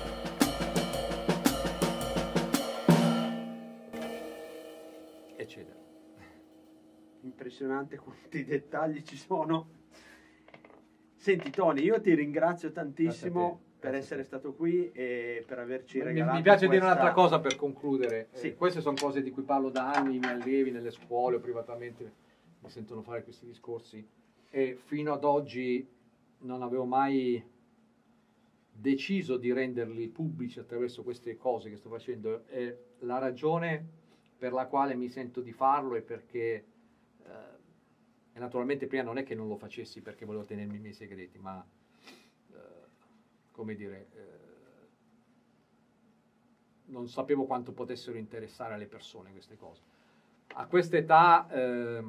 eccetera. Impressionante quanti dettagli ci sono. Senti Tony, io ti ringrazio tantissimo Grazie a te, per grazie essere a te. stato qui e per averci Mi, regalato mi piace dire questa- un'altra cosa per concludere. Sì. Eh, queste sono cose di cui parlo da anni, i miei allievi nelle scuole o privatamente mi sentono fare questi discorsi e fino ad oggi non avevo mai deciso di renderli pubblici attraverso queste cose che sto facendo. E la ragione per la quale mi sento di farlo è perché eh, e naturalmente prima non è che non lo facessi perché volevo tenermi i miei segreti, ma eh, come dire, eh, non sapevo quanto potessero interessare alle persone queste cose. A questa età eh,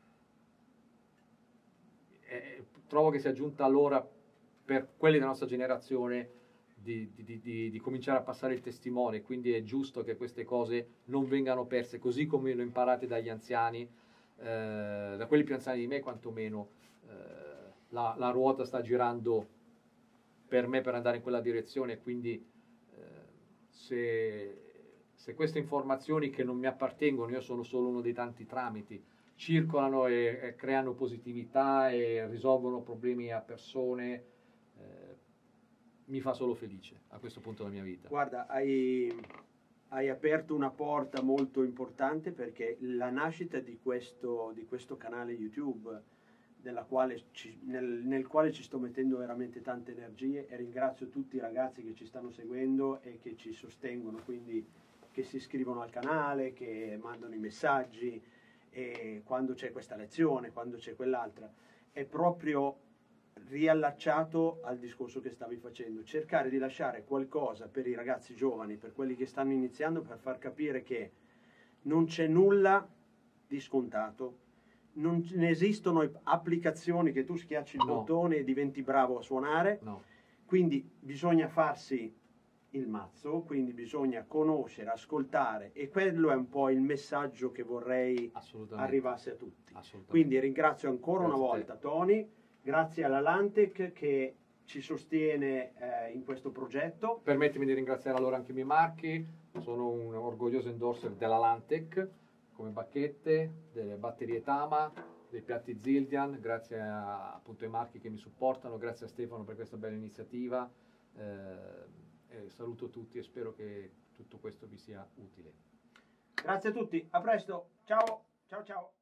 eh, trovo che sia giunta l'ora per quelli della nostra generazione di, di, di, di cominciare a passare il testimone, quindi è giusto che queste cose non vengano perse, così come le ho imparate dagli anziani, eh, da quelli più anziani di me quantomeno. Eh, la, la ruota sta girando per me per andare in quella direzione, quindi eh, se, se queste informazioni che non mi appartengono, io sono solo uno dei tanti tramiti, circolano e, e creano positività e risolvono problemi a persone, eh, mi fa solo felice a questo punto della mia vita. Guarda, hai, hai aperto una porta molto importante perché la nascita di questo, di questo canale YouTube, nella quale ci, nel, nel quale ci sto mettendo veramente tante energie, e ringrazio tutti i ragazzi che ci stanno seguendo e che ci sostengono, quindi che si iscrivono al canale, che mandano i messaggi, e quando c'è questa lezione, quando c'è quell'altra, è proprio riallacciato al discorso che stavi facendo, cercare di lasciare qualcosa per i ragazzi giovani, per quelli che stanno iniziando, per far capire che non c'è nulla di scontato, non ne esistono applicazioni che tu schiacci il No. bottone e diventi bravo a suonare, No. quindi bisogna farsi il mazzo, quindi bisogna conoscere, ascoltare, e quello è un po' il messaggio che vorrei Assolutamente. arrivasse a tutti. Assolutamente. Quindi ringrazio ancora Grazie una a te. volta Tony, grazie alla Lantec che ci sostiene eh, in questo progetto. Permettimi di ringraziare allora anche i miei marchi, sono un orgoglioso endorser della Lantec, come bacchette, delle batterie Tama, dei piatti Zildjian, grazie a, appunto ai marchi che mi supportano, grazie a Stefano per questa bella iniziativa, eh, e saluto tutti e spero che tutto questo vi sia utile. Grazie a tutti, a presto, ciao, ciao ciao.